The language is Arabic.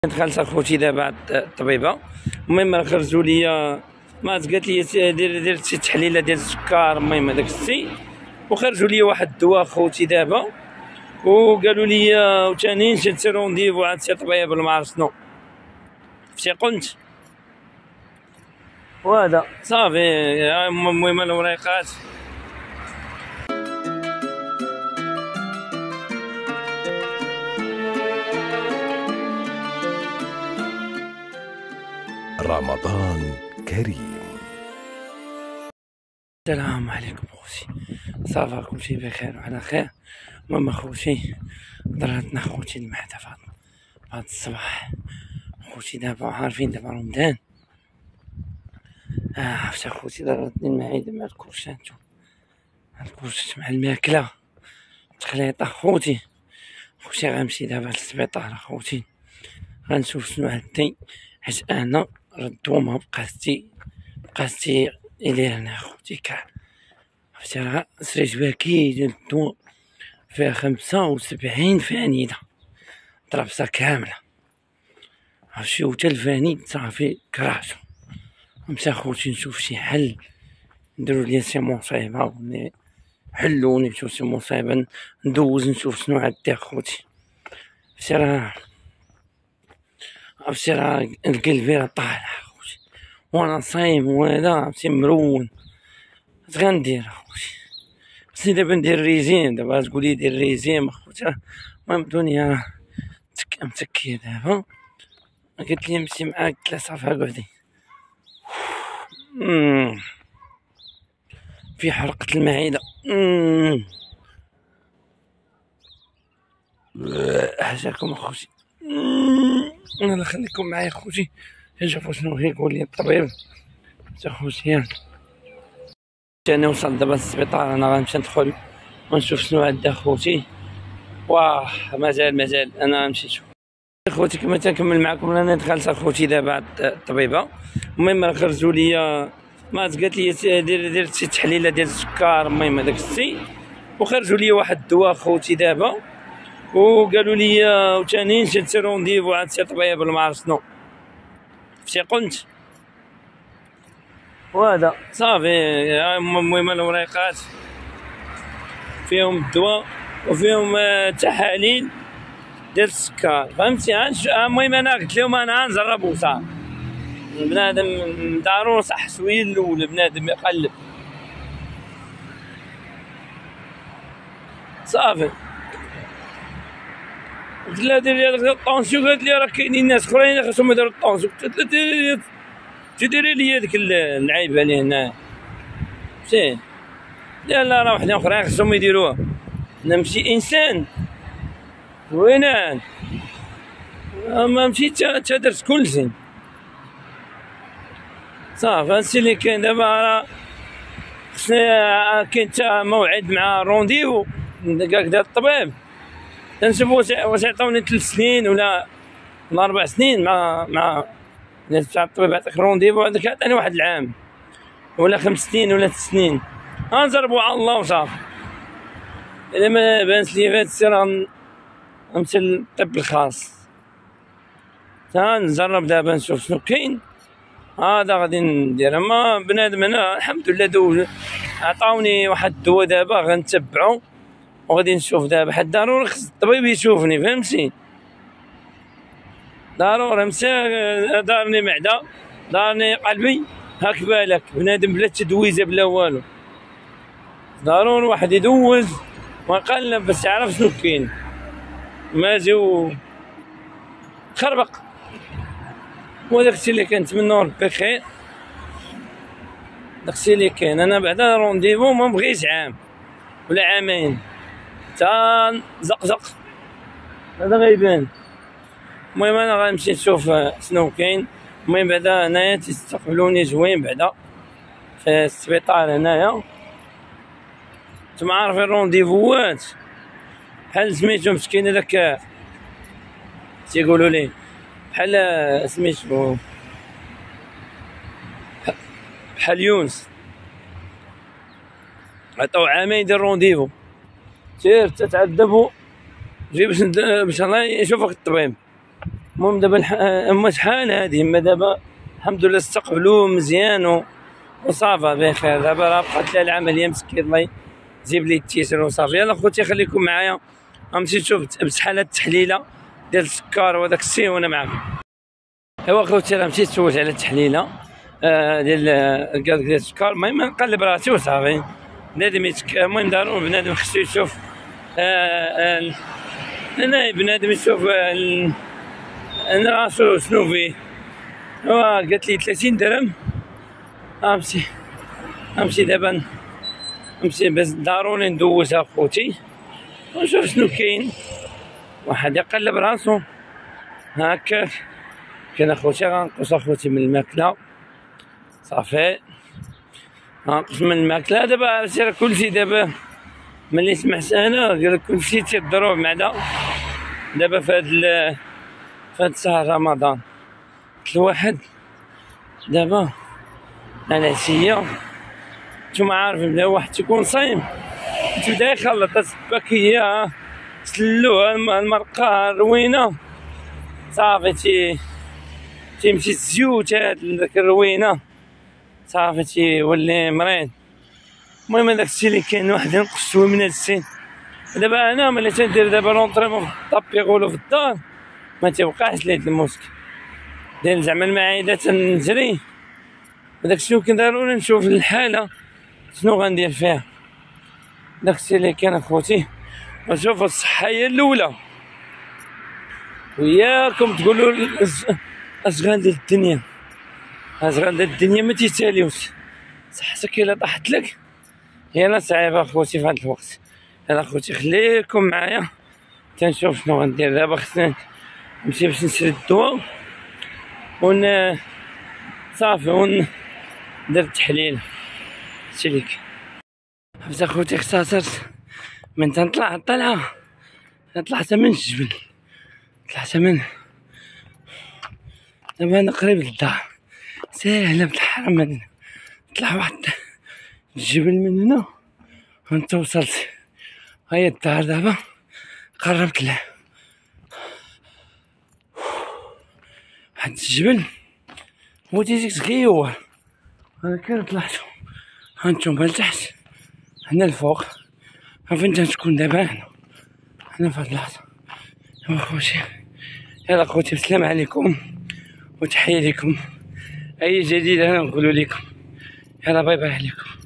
دخلت اخوتي دابا عند الطبيبه. المهم راه خرجوا لي ما قالت لي دير شي تحليله ديال السكر. المهم هذاك الشيء وخرجوا لي واحد الدواء اخوتي دابا، وقالوا لي وثاني شدت رونديفو عند شي طبيب ما عرفت شنو فشي قنت وهذا صافي. المهم الوريقات رمضان كريم. السلام عليكم خوتي، صافا كلشي بخير وعلى خير. المهم اخوتي ضرتنا خوتي المعدة فاطمة هاد الصباح. خوتي دابا عارفين دابا رمضان، عرفت اخوتي ضرتني المعدة مع الكرشات مع الماكلة تخليط. اخوتي غنمشي دابا للسبيطار اخوتي، غنشوف شنو عندي، حيت انا ردو ما بقاتي إلي أنا أخوتي كاع. عرفتي راه شريت باكي ديال الدواء فيها 75 فانيدة طرابسة كاملة، عرفتي وتا الفانيد صافي كرهتو. نمشي أخوتي نشوف شي حل، نديرو ليا شي مصيبة حلوني نشوف شي مصيبة ندوز نشوف شنو عندي أخوتي. عرفتي راه القلبي راه طالع أخوتي وانا صايم وهذا عرفتي مرون. اش غندير اخوتي؟ خصني دابا ندير ريجيم. دابا تقولي دير ريجيم اخوتي، المهم الدنيا متكيه دابا. قلت لي نمشي معاك لا صافي قعدي في حرقة المعدة. حاجاكم اخوتي، انا خليكم معايا اخوتي نشوفوا شنو يقول لي الطبيب اخوتي. انا وصلت دابا للسبيطار، انا غنمشي ندخل ونشوف شنو عندي اخوتي. واه مازال انا غنمشي نشوف اخوتي. كما تنكمل معكم انا دخلت اخوتي دابا عند الطبيبه. المهم راه خرجوا لي ما قالت لي دير شي تحليله ديال السكر. المهم هذاك الشيء وخرجوا لي واحد الدواء اخوتي دابا، وقالوا لي وثاني شدت رونديفو عند شي طبيب ما عرفت شنو فشي قنت وهذا صافي. المهم الوريقات فيهم الدواء وفيهم تحاليل ديال السكر، فهمتي. المهم انا قلت لهم انا غنجرب صافي. بنادم ضروري صح شويه الاول، بنادم يقلب صافي. قلت لها دير لي الطونسيون، قالت لي راه كاينين ناس اخرين خاصهم يديروا الطونسيون. قلت لها تديري لي هذيك العيبه اللي هنا فهمتي، لا راه وحدين اخرين خاصهم يديروها. نمشي انسان وينان ما مشيت تا درت كلشي صافي. هادشي اللي كاين دابا. راه خصني كاين تا موعد مع رونديفو ديال الطبيب، تنشوف واش يعطوني 3 سنين ولا 4 سنين مع تاع الطبيب. يعطيك رونديفو هذاك عطاني واحد العام ولا 5 سنين ولا 6 سنين، غنجربو على الله وصافي. الا ما بانش لي فهاد السي راه نمشي للطب الخاص. نجرب دابا نشوف شنو كاين، هذا غادي ندير. اما بنادم انا الحمد لله دوز عطاوني واحد الدواء دابا غنتبعو وغادي نشوف. دابا حد ضروري خص الطبيب يشوفني فهمتي، ضروري. مشى دارني معده دارني قلبي، هاك بالك بنادم بلا تدويزه بلا والو، ضروري واحد يدوز ويقلب باش يعرف شنو كاين. ماجي خربق وداك الشيء اللي كنتمنوا ربي خير. داكشي اللي كاين. انا بعدا رونديفو ما بغيتش عام ولا عامين تا زقزق، هذا غيبان. المهم انا غنمشي نشوف شنو كاين. المهم بعدا هنايا تيستقبلوني زوين بعدا في السبيطار هنايا. نتوما عارفين رونديفوات بحال سميتو مسكين هذاك تيقولوا ليه بحال سميتو بحال يونس، عطاو عامين ديال رونديفو. سير تتعذبوا جي باش الله يشوفك الطبيب. المهم دابا هما شحال هادي، اما دابا الحمد لله استقبلوه مزيان وصافا بخير. دابا راه بقات لها العمليه مسكين، الله يجيب لي التيسير وصافي. يلا خوتي خليكم معايا، غنمشي نشوف بشحال هاد التحليله ديال السكر وداك الشيء وانا معاكم. ايوا خوتي راه مشيت سولت على التحليله ديال الكاك ديال السكر. المهم نقلب راسي وصافي. بنادم المهم ضروري بنادم خصو يشوف انا بنادم يشوف راسو شنو فيه. قالت لي 30 درهم. غنمشي دابا نمشي بس ضروري ندوزها خوتي ونشوف شنو كاين. واحد يقلب راسو هكاك. كاين اخوتي غنقص اخوتي من الماكله صافي، غنقص من الماكله. دابا سير كلشي دابا ملي سمعت انا قال لك كلشي تيضرب معدا دابا في هاد شهر رمضان. قلت لواحد دابا العشيه نتوما عارفين بلا واحد تيكون صايم تبدا يخلط السباكيه سلوه المرقه الروينه صافي تيمشي الزيوت هاد الروينه صافي تيولي مريض. المهم داكشي اللي كاين واحد ينقص شويه من هادشي. دابا انا ملي تندير دابا لونطريمون في الطاب يقولوا في الدار ما تيوقعش لي هاد المشكل ديال زعما المعده تنجري. داكشي يمكن ضروري نشوف الحاله شنو غندير فيها. داكشي اللي كان اخوتي. وشوفوا الصحه هي الاولى، وياكم تقولوا اشغال ديال الدنيا، اشغال ديال الدنيا ما تيساليوش. صحتك الا طاحت لك هي صعيبه اخوتي في هذا الوقت. يلا اخوتي خليكم معايا تنشوف شنو غندير. دابا خصني نمشي باش نشري الدواء صافي وندير التحليل. هادشي اللي كاين. حبس اخوتي اختصرت من تنطلع الطلعه. طلعت من الجبل، طلعت من دابا انا قريب للدار ساهله بالحرام. هادي طلع واحد الجبل من هنا وانت وصلت. هاي الدار دابا قربت له. واحد الجبل هو تيجيك صغيور. انا كان طلعتو هانتوما لتحت هنا الفوق. فين تكون دابا هنا في هاد اللحظه. اخوتي يلا اخوتي السلام عليكم وتحيه لكم. اي جديد انا نقول لكم. يلا باي باي عليكم.